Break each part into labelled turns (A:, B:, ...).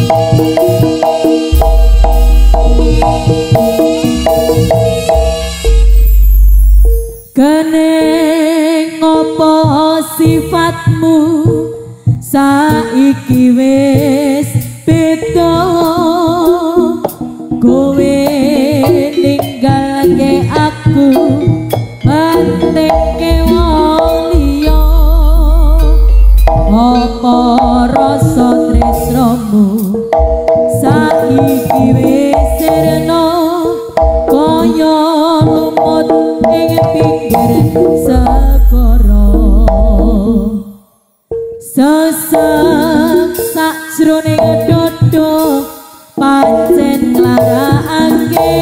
A: Kene ngopo sifatmu saiki wis beda, kowe ninggalke aku bandingke wong liya. Apa rasa tresnamu saiki wis sirna kaya lumut ing pinggir segara. Sesek sajroning dodo pancen nglarakake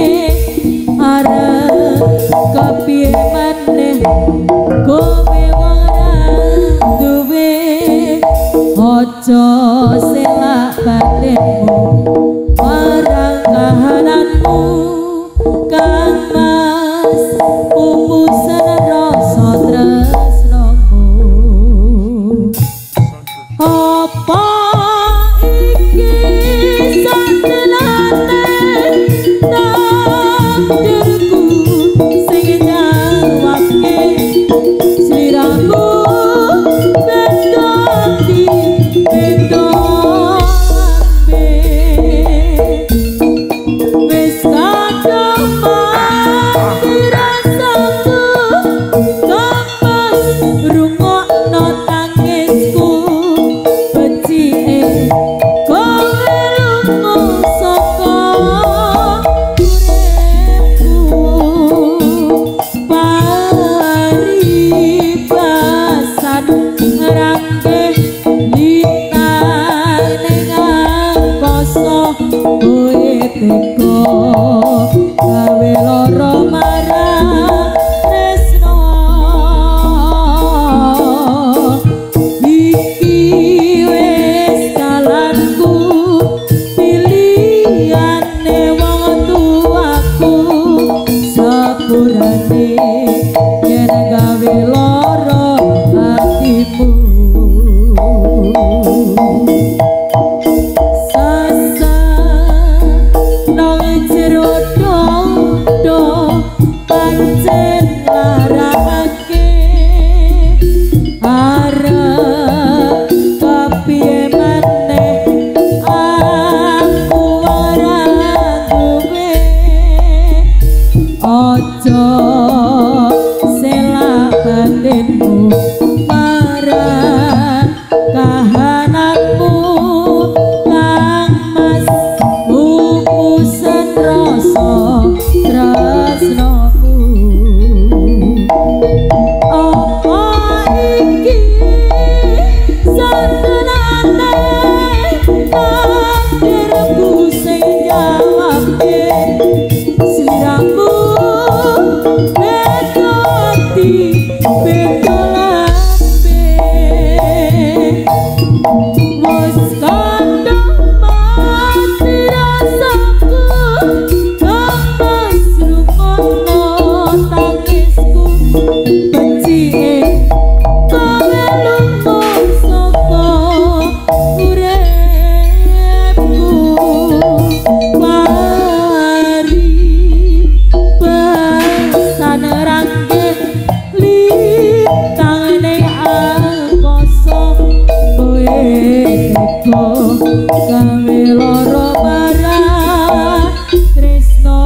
A: arep kepiye maneh kowe wong duwe. Aja selak batinmu marang kahananmu kang mas pupusana rasa tresnamu. Apa iki satenane takdirku sing nyawake sliramu bedoti bedo ambe wis kadang mati rasaku kapas rungokno tangisku becike kowe lunga saka uripku paribasan ngrangke lintang ning angkasa kowe teko gawe lara marang tresno. Iki wis dalanku pilihane wong tuaku sepurane yen gawe lara atimu. Nang jero dodo pancen larakake arep kepiye maneh aku ora duwe. Aja selak batinmu marang kahananmu kang mas pupusan rasa tresnamu. Apa iki satenane takdirku sing nyawake sliramu bedoti bedo lambe wis kadang mati rasaku kapas rungokno tangisku becike kowe lunga saka uripku paribasan ngrangke lintang ning angkasa kowe teko gawe lara marang tresno.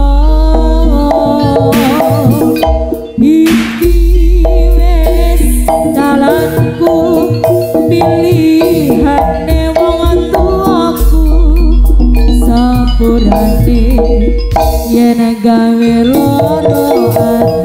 A: Iki wis dalanku pilihane wong tuaku sepurane yen gawe lara